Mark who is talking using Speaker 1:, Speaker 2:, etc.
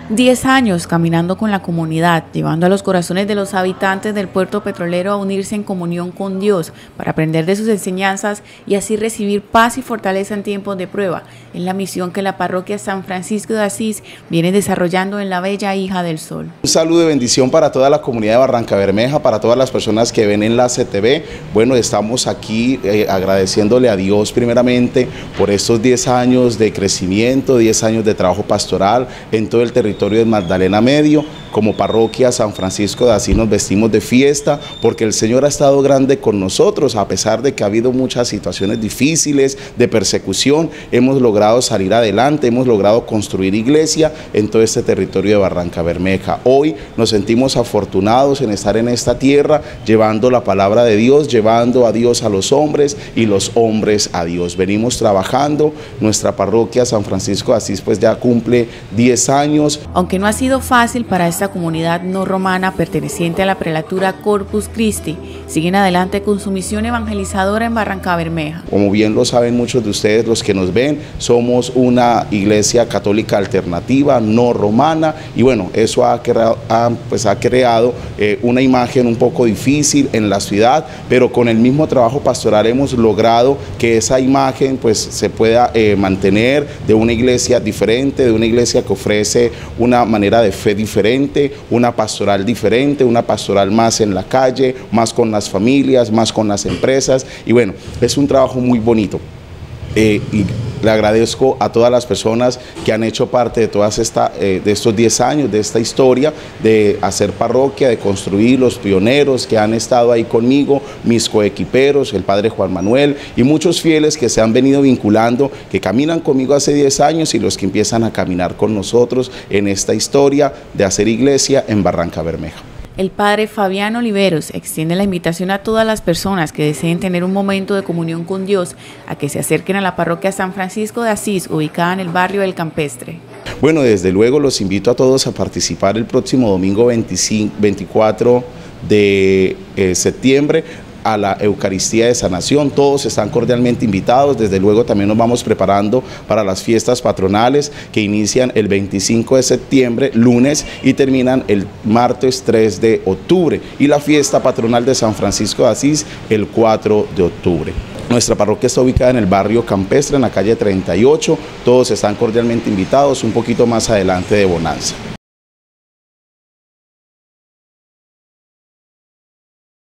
Speaker 1: 10 años caminando con la comunidad, llevando a los corazones de los habitantes del puerto petrolero a unirse en comunión con Dios para aprender de sus enseñanzas y así recibir paz y fortaleza en tiempos de prueba. Es la misión que la parroquia San Francisco de Asís viene desarrollando en la bella Hija del Sol.
Speaker 2: Un saludo de bendición para toda la comunidad de Barrancabermeja, para todas las personas que ven Enlace TV. Bueno, estamos aquí agradeciéndole a Dios primeramente por estos 10 años de crecimiento, 10 años de trabajo pastoral en todo el territorio de Magdalena Medio. Como parroquia San Francisco de Asís nos vestimos de fiesta porque el Señor ha estado grande con nosotros, a pesar de que ha habido muchas situaciones difíciles de persecución. Hemos logrado salir adelante, hemos logrado construir iglesia en todo este territorio de Barrancabermeja. Hoy nos sentimos afortunados en estar en esta tierra, llevando la palabra de Dios, llevando a Dios a los hombres y los hombres a Dios. Venimos trabajando, nuestra parroquia San Francisco de Asís pues ya cumple 10 años.
Speaker 1: Aunque no ha sido fácil para esta comunidad no romana perteneciente a la prelatura Corpus Christi, siguen adelante con su misión evangelizadora en Barrancabermeja. Como
Speaker 2: bien lo saben muchos de ustedes, los que nos ven, somos una iglesia católica alternativa, no romana, y bueno, eso ha creado una imagen un poco difícil en la ciudad, pero con el mismo trabajo pastoral hemos logrado que esa imagen pues se pueda mantener de una iglesia diferente, de una iglesia que ofrece una manera de fe diferente, una pastoral diferente, una pastoral más en la calle, más con las familias, más con las empresas, y bueno, es un trabajo muy bonito. Y le agradezco a todas las personas que han hecho parte de estos 10 años, de esta historia, de hacer parroquia, de construir, los pioneros que han estado ahí conmigo, mis coequiperos, el padre Juan Manuel y muchos fieles que se han venido vinculando, que caminan conmigo hace 10 años y los que empiezan a caminar con nosotros en esta historia de hacer iglesia en Barrancabermeja.
Speaker 1: El padre Fabián Oliveros extiende la invitación a todas las personas que deseen tener un momento de comunión con Dios a que se acerquen a la parroquia San Francisco de Asís, ubicada en el barrio del Campestre.
Speaker 2: Bueno, desde luego los invito a todos a participar el próximo domingo 24 de septiembre a la Eucaristía de Sanación. Todos están cordialmente invitados. Desde luego también nos vamos preparando para las fiestas patronales que inician el 25 de septiembre, lunes, y terminan el martes 3 de octubre, y la fiesta patronal de San Francisco de Asís el 4 de octubre. Nuestra parroquia está ubicada en el barrio Campestre, en la calle 38. Todos están cordialmente invitados, un poquito más adelante de Bonanza.